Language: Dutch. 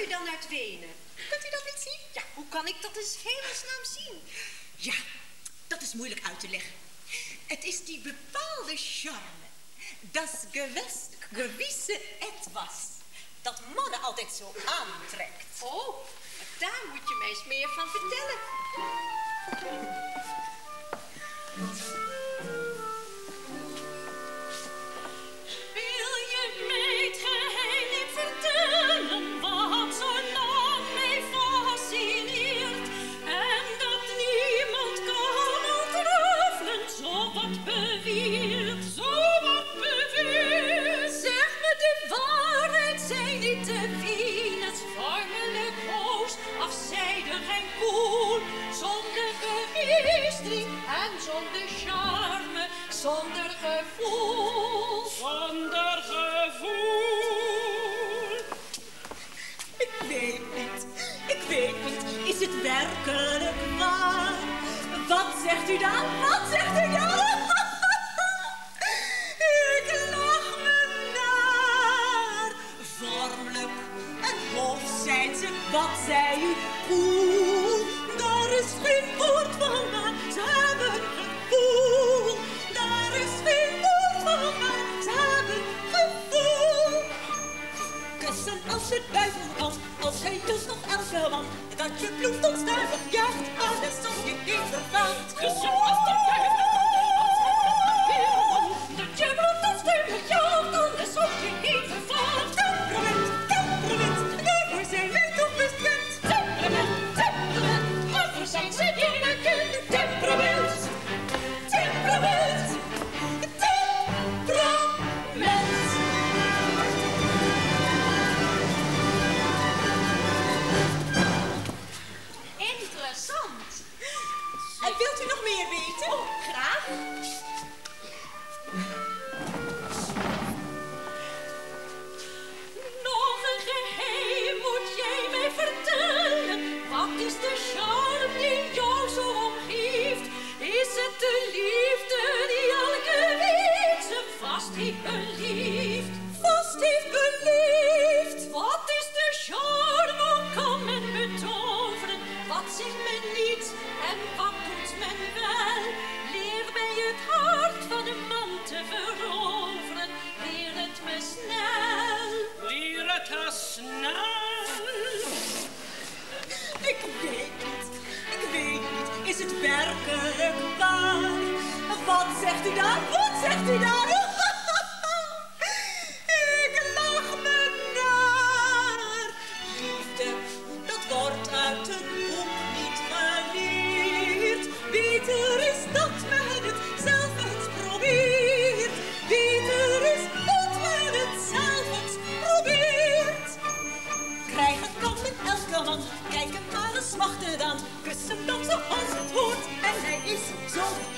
u dan uit Wenen? Kunt u dat niet zien? Ja, hoe kan ik dat in hemelsnaam zien? Ja, dat is moeilijk uit te leggen. Het is die bepaalde charme. Das gewisse etwas. Dat mannen altijd zo aantrekt. Oh, daar moet je mij eens meer van vertellen. Wil je mij het geheim niet vertellen wat zo lang mij fascineert en dat niemand kan ontrafelen, zo wat beweert, zo wat beweert. Zeg me de waarheid, zij niet te Venus, vormelijk hoos, afzijdig en koel, zonder gemeestering en zonder charme, zonder gevoel. Zonder gevoel. Ik weet niet. Is het werkelijk waar? Wat zegt u dan? Wat zegt u dan? Ik lach me naar. Vormelijk en hoog zijn ze. Wat zei u? Koel. Daar is geen woord van waar. Ze hebben gevoel. Daar is geen woord van waar. Ze hebben gevoel. Kussen als het duivel kan, als hij dus nog elke man, dat je bloed onstuimig jaagt, alles om je heen vervaalt. Kussen als de duivel kan, als hij dus nog elke man, dat je bloed onstuimig jaagt, alles om je heen vervaalt. Temperament, daarvoor zijn wij toch bestemd. Temperament, daarvoor zijn ze niet bekend. Temperament, temperament. Interessant. En wilt u nog meer weten? Oh, graag. Nog een geheim moet jij mij vertellen. Wat is de charme die jou zo omgeeft? Is het de liefde die elke week ze vast heeft beleefd? Vast heeft beleefd. Wat is de charme? Hoe kan men betoveren? Wat zegt men niet en wat doet men wel? Leer mij het hart van een man te veroveren. Leer het me snel. Leer het me snel. Ik weet niet. Is het werkelijk waar? Wat zegt u dan? Wat zegt u dan? Ik lach me naar. Liefde, dat wordt uit een boek niet geleerd. Beter is dat men het zelf eens probeert. Beter is dat men het zelf eens probeert. Krijgen kan met elke man, kijk hem maar eens wachten dan. Kus hem dan zoals het hoort en hij is zo